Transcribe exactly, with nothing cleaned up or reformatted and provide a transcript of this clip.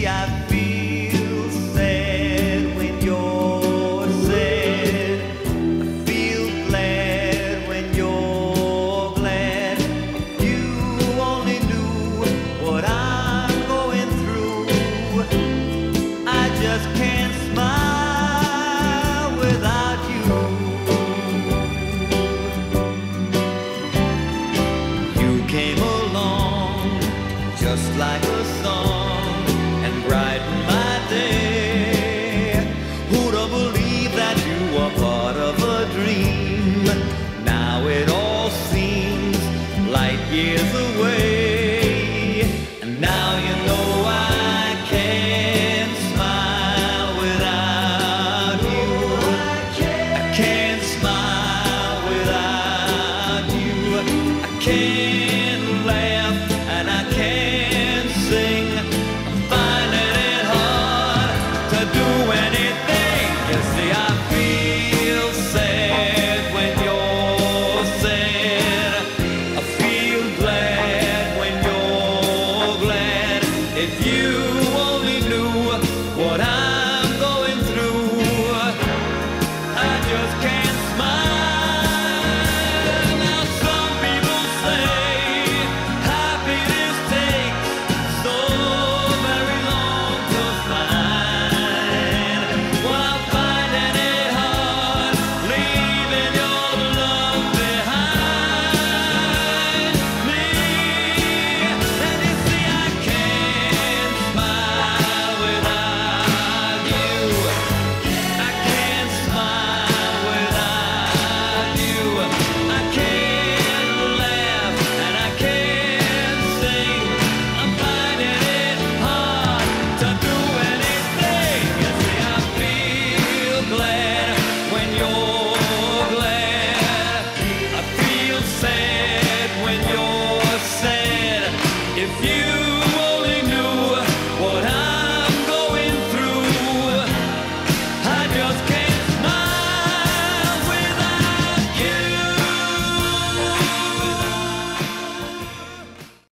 see, I feel sad when you're sad. I feel glad when you're glad. If you only knew what I'm going through, I just can't smile without you. You came along just like a song and brighten my day. Who'd have believed that you were part of a dream? Now it all seems light years away, and now you know I can't smile without you. I can't smile without you. I can't laugh and I can't sing. I'm finding it hard to do anything. You see, I feel sad when you're sad. I feel glad when you're glad. If you only knew what I'm going through, I just can't smile. Now some people say happiness takes so very long to find. Well, I'm finding it hard leaving your love behind me. And you see, I can't smile without you. I can't smile without you. I can't laugh and I can't sing. I'm finding it hard to do anything. You see, I feel glad when you're glad. I feel sad when you're sad. If you